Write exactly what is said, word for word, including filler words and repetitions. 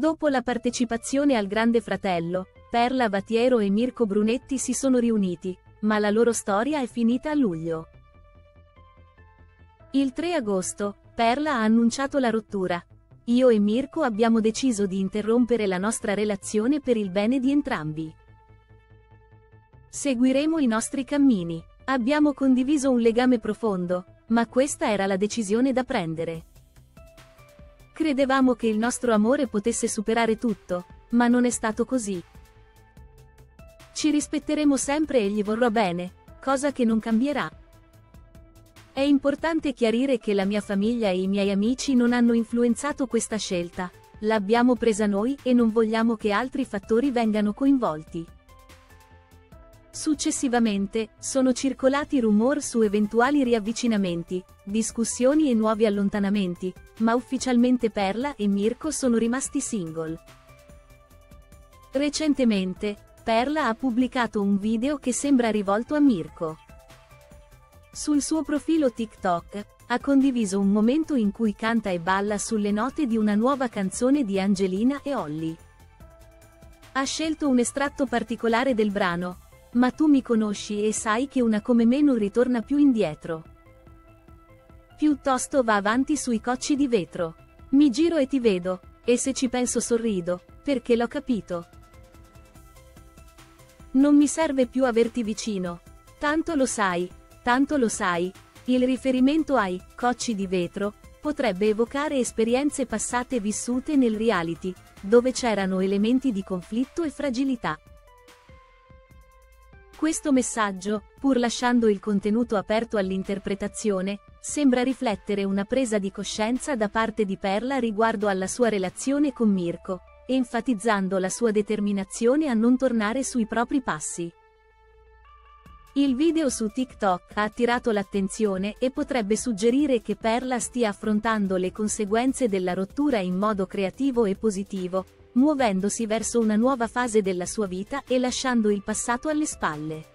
Dopo la partecipazione al Grande Fratello, Perla Vatiero e Mirko Brunetti si sono riuniti, ma la loro storia è finita a luglio. Il tre agosto, Perla ha annunciato la rottura. Io e Mirko abbiamo deciso di interrompere la nostra relazione per il bene di entrambi. Seguiremo i nostri cammini. Abbiamo condiviso un legame profondo, ma questa era la decisione da prendere. Credevamo che il nostro amore potesse superare tutto, ma non è stato così. Ci rispetteremo sempre e gli vorrò bene, cosa che non cambierà. È importante chiarire che la mia famiglia e i miei amici non hanno influenzato questa scelta, l'abbiamo presa noi e non vogliamo che altri fattori vengano coinvolti. Successivamente, sono circolati rumor su eventuali riavvicinamenti, discussioni e nuovi allontanamenti, ma ufficialmente Perla e Mirko sono rimasti single. Recentemente, Perla ha pubblicato un video che sembra rivolto a Mirko. Sul suo profilo TikTok, ha condiviso un momento in cui canta e balla sulle note di una nuova canzone di Angelina e Olly. Ha scelto un estratto particolare del brano, "Ma tu mi conosci e sai che una come me non ritorna più indietro. Piuttosto va avanti sui cocci di vetro. Mi giro e ti vedo, e se ci penso sorrido, perché l'ho capito. Non mi serve più averti vicino. Tanto lo sai, tanto lo sai." Il riferimento ai cocci di vetro potrebbe evocare esperienze passate vissute nel reality, dove c'erano elementi di conflitto e fragilità. Questo messaggio, pur lasciando il contenuto aperto all'interpretazione, sembra riflettere una presa di coscienza da parte di Perla riguardo alla sua relazione con Mirko, enfatizzando la sua determinazione a non tornare sui propri passi. Il video su TikTok ha attirato l'attenzione e potrebbe suggerire che Perla stia affrontando le conseguenze della rottura in modo creativo e positivo, muovendosi verso una nuova fase della sua vita e lasciando il passato alle spalle.